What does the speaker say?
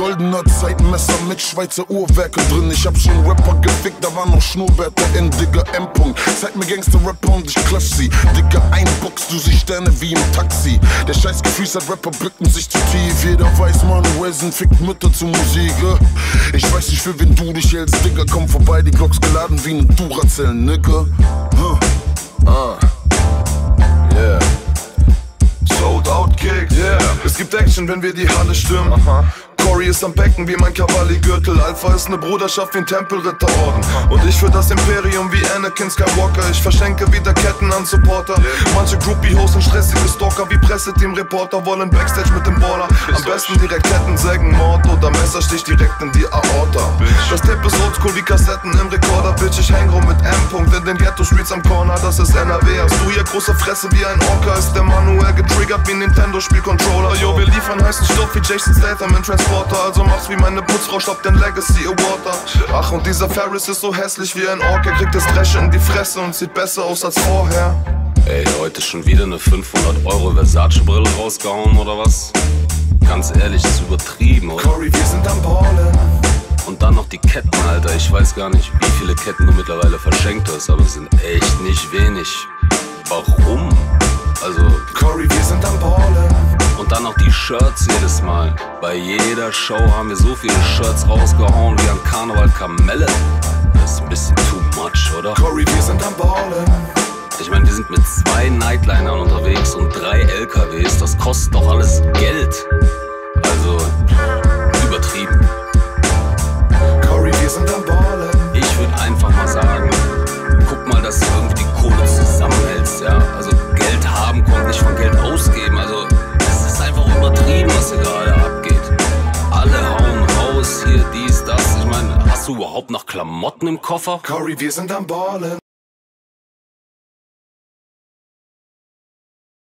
goldener Zeitmesser mit Schweizer Uhrwerke drin. Ich hab schon Rapper gefickt, da war noch Schnurrbärte in, Digga, M-Punkt. Zeig mir Gangster-Rapper und ich klatsch sie. Digga, einboxst du sie Sterne wie im Taxi. Der scheiß Gefreestyle-Rapper bücken sich zu tief. Jeder weiß, Manuelsen fickt Mütter zu Musik. Ich weiß nicht, für wen du dich hältst, Digga, komm vorbei, die Glocks geladen wie ne Duracell, Nigga. Yeah. Sold out Kicks, yeah. Es gibt Action, wenn wir die Halle stürmen. Cory ist am Becken wie mein Cavalli-Gürtel. Alpha ist ne Bruderschaft wie ein Tempelritterorden. Und ich für das Imperium wie Anakin Skywalker. Ich verschenke wieder Ketten an Supporter. Manche Groupie-Hosts und stressige Stalker wie Presseteam-Reporter wollen Backstage mit dem Baller. Am besten direkt Kettensägen, Mord oder Messerstich direkt in die Aorta. Das Tape ist oldschool wie Kassetten im Rekorder. Bitch, ich häng rum mit M-Punkt in den Ghetto-Streets am Corner. Das ist NRW. Hast du hier große Fresse wie ein Orca? Ist der Manuel getriggert wie ein Nintendo-Spiel-Controller? Yo, wir liefern heißen Stoff wie Jason Statham in Transporter. Also mach's wie meine Putzfrau, stoppt den Legacy Award. Ach, und dieser Ferris ist so hässlich wie ein Ork. Er kriegt das Dresche in die Fresse und sieht besser aus als vorher. Ey, heute schon wieder ne 500 € Versace-Brille rausgehauen oder was? Ganz ehrlich, ist übertrieben, oder? Cory, wir sind am Ballen. Und dann noch die Ketten, Alter. Ich weiß gar nicht, wie viele Ketten du mittlerweile verschenkt hast, aber es sind echt nicht wenig. Warum? Also, Cory, wir sind am Ballen. und dann noch die Shirts jedes Mal. Bei jeder Show haben wir so viele Shirts rausgehauen wie an Karneval Kamelle. Das ist ein bisschen too much, oder? Cory, wir sind am Ballen. Ich meine, wir sind mit 2 Nightlinern unterwegs und 3 LKWs. Das kostet doch alles Geld. Also, übertrieben. Cory, wir sind am Ballen. Ich würde einfach mal sagen, guck mal, dass du irgendwie die Kohle zusammenhältst, ja. Also Geld haben kommt nicht von Geld ausgeben. Also es ist einfach übertrieben, was hier gerade abgeht. Alle hauen raus, hier dies, das. Ich meine, hast du überhaupt noch Klamotten im Koffer? Cory, wir sind am Ballen.